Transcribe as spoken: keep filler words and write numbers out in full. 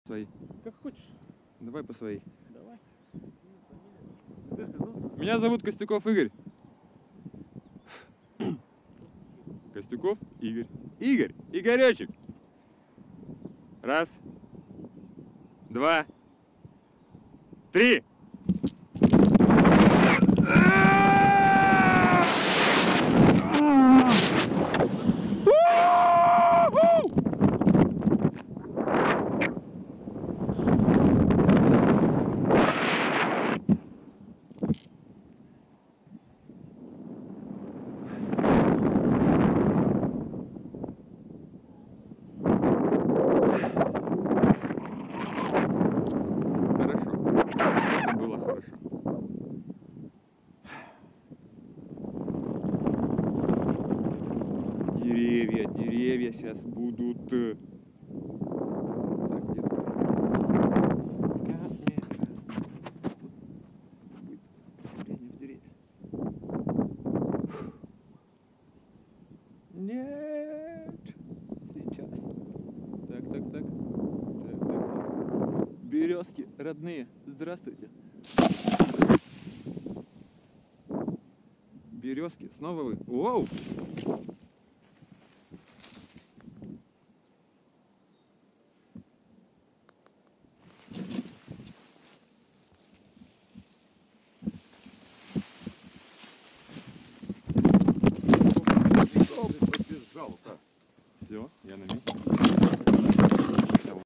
своей? Как хочешь. Давай по своей. Давай. Меня зовут Костюков Игорь. Костюков Игорь. Игорь, Игоречек. Раз, два, три. Было хорошо. Деревья, деревья сейчас будут. Так, детка. Будет в деревья. Нет. Сейчас. Так, так, так. Так, так, так. Березки родные, здравствуйте. Березки, снова вы. Воу!